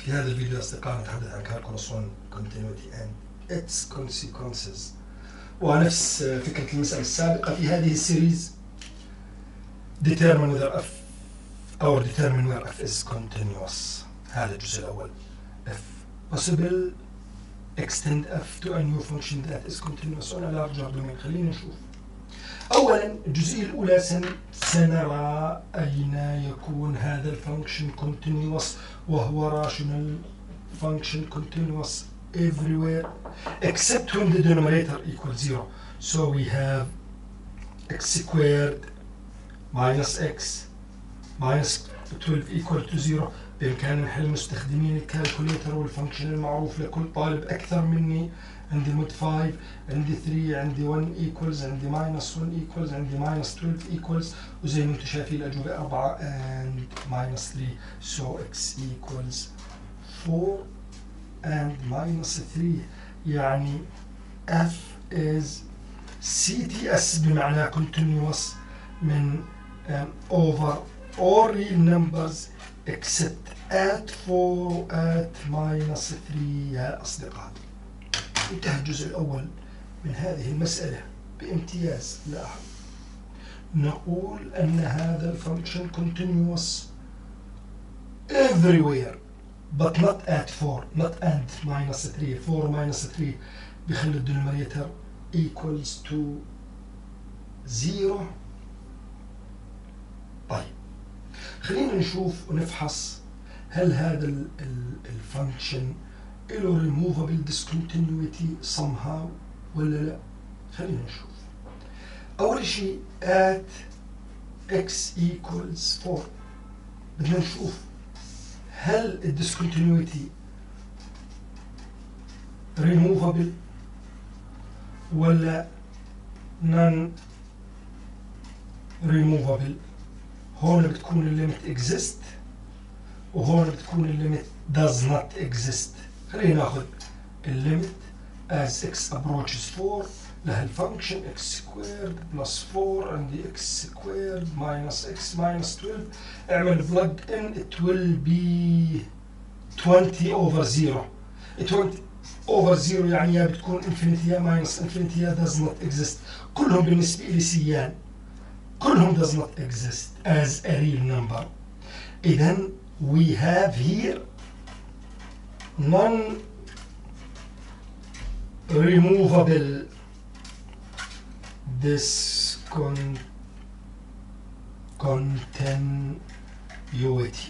في هذا الفيديو أصدقائي نتحدث عن calculus 1 continuity and its consequences. ونفس فكرة المسألة السابقة في هذه السيريز determine whether f or determine where f is continuous. هذا الجزء الأول. If possible extend f to a new function that is continuous on a larger domain. خلينا نشوف. أولا الجزئية الأولى سنرى أين يكون هذا الفانكشن continuous وهو rational function continuous everywhere except when the denominator equals 0. So we have x squared minus x minus 12 equal to 0. بإمكاننا نحل مستخدمين الكالكوليتر والفانكشن المعروف لكل طالب أكثر مني. عندي مود 5 عندي 3 عندي 1 equals عندي minus 1 equals عندي minus 12 equals وزي ما انتم شايفين الأجوبة 4 and minus 3. So x equals 4 and minus 3 يعني f is CTS بمعنى continuous من over all real numbers except at 4 at minus 3 يا أصدقاء. انتهى الجزء الأول من هذه المسألة بامتياز. لاحظ نقول أن هذا الفانكشن continuous everywhere but not at 4 not at minus 3. 4 minus 3 بيخلي الدينومينيتور equals to 0. طيب خلينا نشوف ونفحص هل هذا الفانكشن له removable discontinuity somehow ولا لا. خلينا نشوف. أول شيء at x equals 4 بدنا نشوف هل الديسكونتينيوتي removable ولا non removable. هون بتكون الليمت exist وهون بتكون الليمت does not exist. خلينا ناخذ الليمت as x approaches 4 لها الفانكشن x squared plus 4 عندي x squared minus x minus 12. اعمل plug in it will be 20 over 0. 20 over 0 يعني يا بتكون infinity يا minus infinity يا does not exist. كلهم بالنسبة لي سيان كلهم does not exist as a real number. إذن we have here non-removable discontinuity.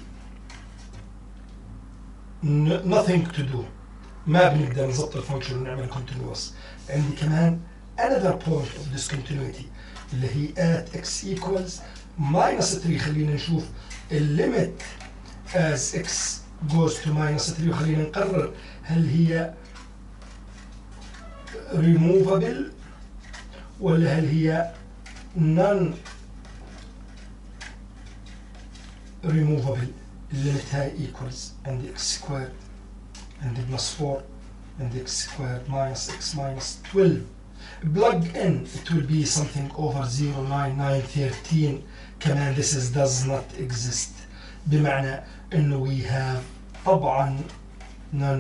Nothing to do. ما بنقدر نضبط الفانكشن ونعمل continuous. عندي كمان another point of discontinuity اللي هي at x equals minus 3. خلينا نشوف الليمت as x goes to minus 3 وخلينا نقرر هل هي removable ولا هل هي non removable. الليمت هاي equals عندي x squared عندي plus 4 عندي x squared minus x minus 12. plug in it will be something over 0 9 9 13. كمان this is does not exist بمعنى انه we have طبعا non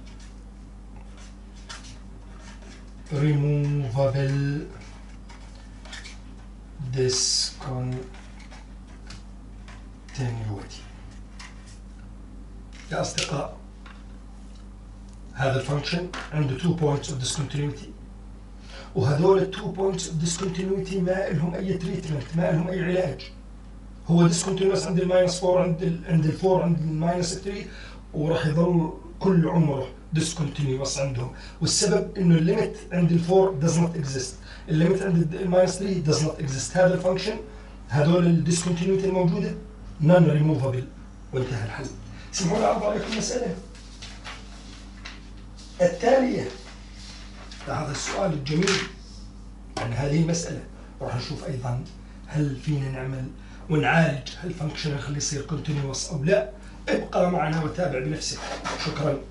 removable discontinuity. يا أصدقاء هذا الفانكشن عنده 2 points of discontinuity وهذول 2 points of discontinuity ما لهم أي treatment ما لهم أي علاج. هو discontinuous عند الماينس 4 عند ال 4 عند الماينس 3 وراح يظل كل عمره discontinuous عندهم. والسبب انه الليمت عند ال 4 does not exist. الليمت عند الماينس 3 does not exist. هذا الفانكشن هذول الديسكونتينيوتي الموجوده non removable وانتهى الحل. اسمحوا لي اعرض عليكم مساله التاليه. هذا السؤال الجميل عن هذه المساله راح نشوف ايضا هل فينا نعمل ونعالج هل الفانكشن نخليه يصير continuous او لا. ابقى معنا وتابع بنفسك. شكرا.